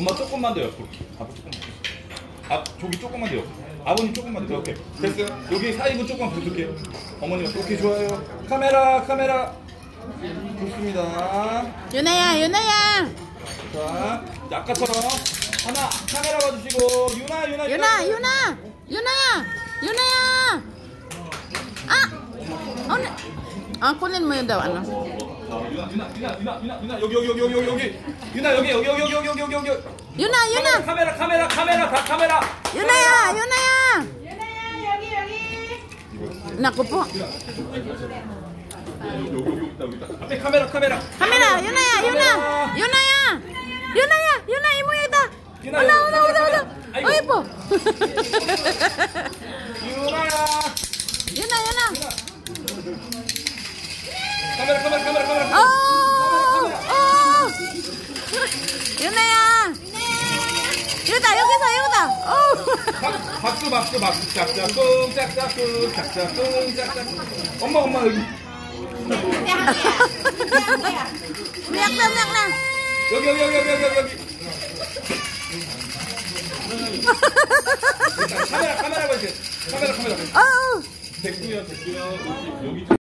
엄마 조금만 더 옆으로. 아빠 조금만. 저기 조금만 더 옆으로. 아버님 조금만 더. 오케이. 됐어요? 여기 사이부 조금만 붙을게요. 어머니가 오케이 좋아요. 카메라. 좋습니다. 유나야. 자, 아까처럼 하나 카메라 봐주시고 유나야. Kunin mo yun daw, ano? 유나 여기. 유나 여기. Yuna! 카메라 다 카메라. Yunaya! 여기. Naku po. 여기 있다. 앞에 카메라. Kamera! Yunaya! Yuna! Imuya ita! Wala! Oy po! 유나야. Yuna! 카메라. Oh! Yunaya! Yuta! 여기다! 박수. 짝짝꿍. 엄마 여기. Umiyak na! 여기. 카메라 봐주세요. 카메라. Oh! 됐고요. 여기.